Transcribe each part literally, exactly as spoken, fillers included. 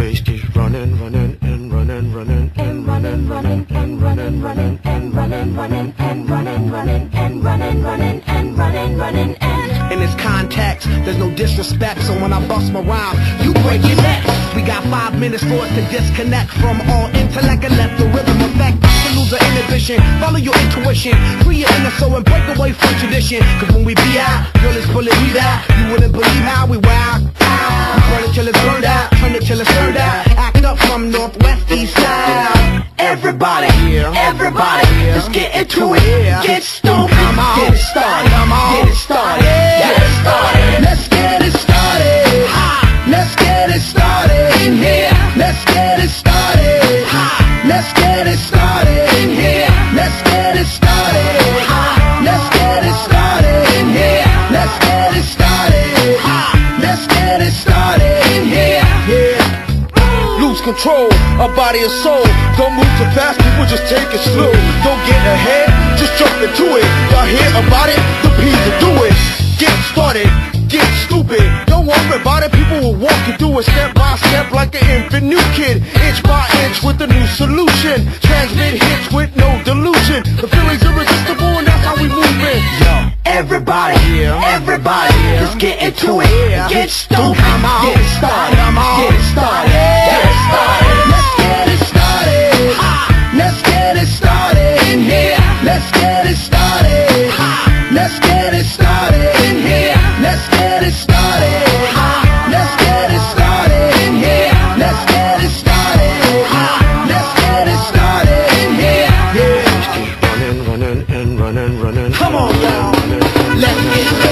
bass keeps running, running, and running, running, and running, running, and running, running, and running, running, and running, running, and running, running, and running, running, and in this context, there's no disrespect, so when I bust my rhyme, you break your neck. We got five minutes for us to disconnect from all intellect and let the rhythm affect. To lose the inhibition, follow your intuition, free your inner soul and break away from tradition. Cause when we be out, girl, it's bullet we out. You wouldn't believe how we wild. We burn it till it's burned out, turn it till it's turned out. Act up from northwest, east side. Everybody, everybody, let's get into it. Get stoked, get it started, get it started, get it started. Let's get it started. Let's get it started in here. Let's get it started. Let's get it started in here. Let's get it started. Let's get it started in here. Let's get it started. Let's get it started in here. Yeah. Lose control of body and soul. Don't move too fast, people just take it slow. Don't get ahead, just jump into it. Y'all hear about it? The P's to do it. Get started, get stupid. Don't worry about it, people will walk you through it step by step like an infant new kid. Inch by inch with a new solution. Transmit hits with no delusion. The feeling's irresistible and that's how we move it. Yo, everybody, everybody, let's get into it. Get stupid, get it started, get it started, get it started. Let's get it started. Let's get it started in here. Let's get it started. Let's get it started in here. Let's get it started. Let's get it started in here. Let's get it started. Let's get it started in here. Yeah. Just keep running, running, and running, running. Come on, y'all. Let's get it.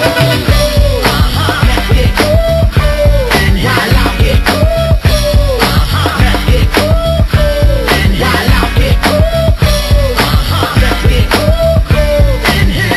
Let's get it. And while I get it. Let's get it. And while I get it. Let's get it. And here.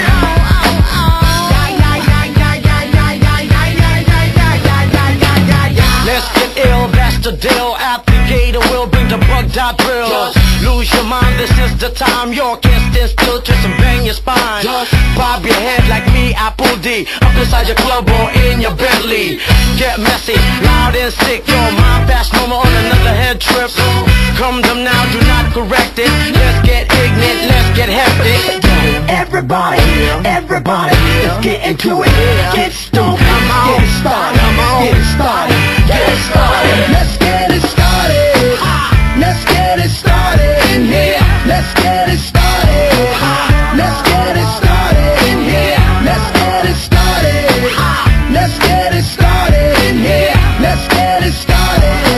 Let's get ill, that's the deal. Applicator will bring the bug dot drill. Just lose your mind, this is the time. You can't stand still, twist and bang your spine. Just bob your head like me, Apple D. Up inside your club or in your Bentley. Get messy, loud and sick. Your mind fast normal on another head trip. Come them now, do not correct it. Let's get ignorant, let's get hectic. Everybody, everybody, let's get into it. Get stoked, get it started, get it started, get it started. Let's get it started. Let's get it started in here. Let's get it started. Let's get it started in here. Let's get it started. Let's get it started in here. Let's get it started.